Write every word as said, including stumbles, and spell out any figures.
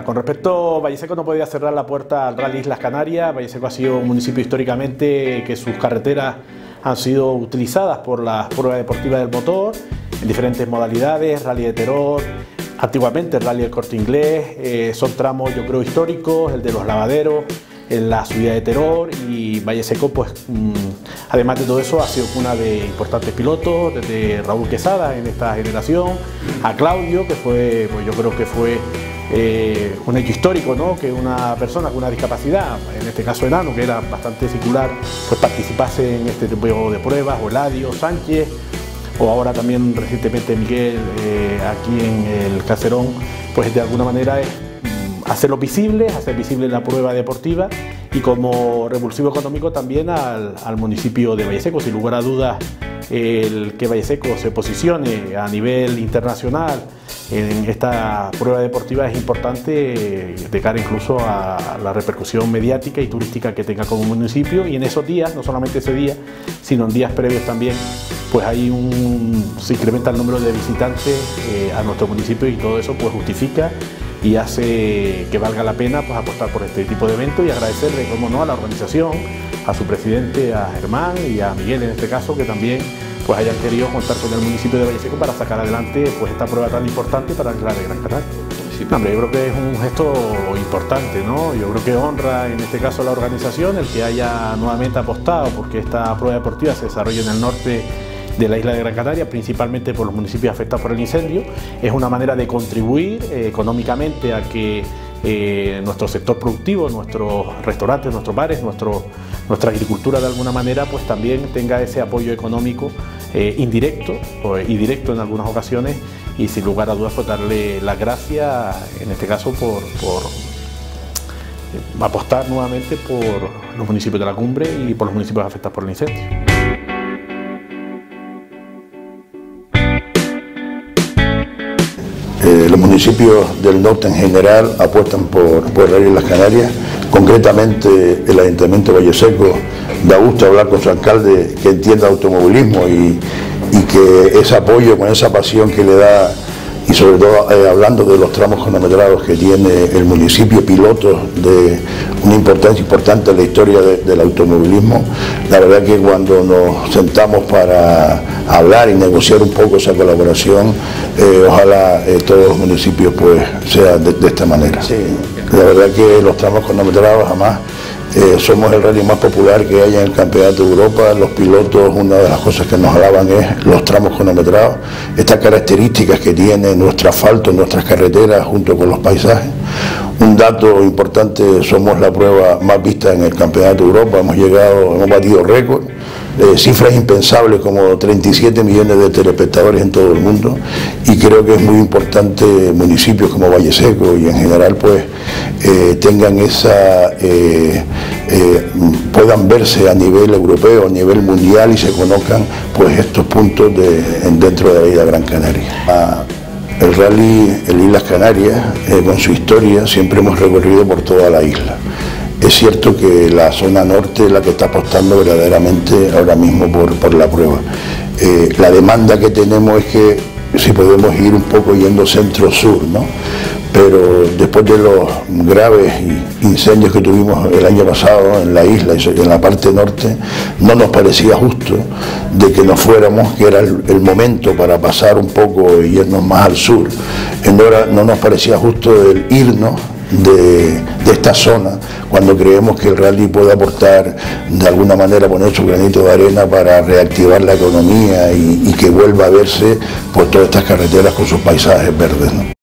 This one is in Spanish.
con respecto a Valleseco, no podía cerrar la puerta al Rally Islas Canarias. Valleseco ha sido un municipio históricamente que sus carreteras han sido utilizadas por las pruebas deportivas del motor en diferentes modalidades, Rally de Terror, antiguamente el Rally del Corte Inglés, eh, son tramos yo creo históricos, el de los lavaderos, en la subida de Terror, y Valleseco pues mmm, además de todo eso ha sido cuna de importantes pilotos, desde Raúl Quesada en esta generación, a Claudio, que fue, pues yo creo que fue eh, un hecho histórico, ¿no? Que una persona con una discapacidad, en este caso enano, que era bastante circular, pues participase en este tipo de pruebas, o Eladio Sánchez, o ahora también recientemente Miguel eh, aquí en el Caserón, pues de alguna manera es hacerlo visible, hacer visible la prueba deportiva y como revulsivo económico también al, al municipio de Valleseco. Sin lugar a dudas, el que Valleseco se posicione a nivel internacional en esta prueba deportiva es importante de cara incluso a la repercusión mediática y turística que tenga como municipio, y en esos días, no solamente ese día, sino en días previos también, pues hay un, se incrementa el número de visitantes eh, a nuestro municipio, y todo eso pues justifica y hace que valga la pena pues apostar por este tipo de eventos, y agradecerle, como no, a la organización, a su presidente, a Germán y a Miguel en este caso, que también pues hayan querido contar con el municipio de Valleseco para sacar adelante pues esta prueba tan importante para el Rally de Gran Canaria. Sí, hombre, yo creo que es un gesto importante, ¿no? Yo creo que honra en este caso a la organización el que haya nuevamente apostado porque esta prueba deportiva se desarrolle en el norte de la isla de Gran Canaria, principalmente por los municipios afectados por el incendio. Es una manera de contribuir eh, económicamente a que eh, nuestro sector productivo, nuestros restaurantes, nuestros bares, nuestro, nuestra agricultura de alguna manera pues también tenga ese apoyo económico eh, indirecto o, y directo en algunas ocasiones, y sin lugar a dudas pues darle las gracias en este caso por, por eh, apostar nuevamente por los municipios de la cumbre y por los municipios afectados por el incendio. Eh, los municipios del norte en general apuestan por, por Rally Islas Canarias, concretamente el Ayuntamiento de Valleseco da gusto hablar con su alcalde que entienda automovilismo y, y que ese apoyo con esa pasión que le da, y sobre todo eh, hablando de los tramos cronometrados que tiene el municipio, pilotos de una importancia importante en la historia de, del automovilismo. La verdad que cuando nos sentamos para hablar y negociar un poco esa colaboración, eh, ojalá eh, todos los municipios pues sea de, de esta manera. Sí, la verdad que los tramos cronometrados jamás Eh, somos el rally más popular que hay en el Campeonato de Europa. Los pilotos, una de las cosas que nos hablaban es los tramos cronometrados, estas características que tiene nuestro asfalto, nuestras carreteras junto con los paisajes. Un dato importante, somos la prueba más vista en el Campeonato de Europa, hemos llegado, hemos batido récord, eh, cifras impensables como treinta y siete millones de telespectadores en todo el mundo, y creo que es muy importante municipios como Valleseco y en general pues eh, tengan esa, eh, eh, puedan verse a nivel europeo, a nivel mundial, y se conozcan pues estos puntos de, dentro de la isla de Gran Canaria. Ah, El Rally el Islas Canarias, eh, con su historia, siempre hemos recorrido por toda la isla. Es cierto que la zona norte es la que está apostando verdaderamente ahora mismo por, por la prueba. Eh, la demanda que tenemos es que si podemos ir un poco yendo centro-sur, ¿no? Pero después de los graves incendios que tuvimos el año pasado en la isla y en la parte norte, no nos parecía justo de que nos fuéramos, que era el, el momento para pasar un poco y irnos más al sur. No, era, no nos parecía justo el irnos de, de esta zona cuando creemos que el rally puede aportar de alguna manera, poner su granito de arena para reactivar la economía y, y que vuelva a verse por todas estas carreteras con sus paisajes verdes, ¿no?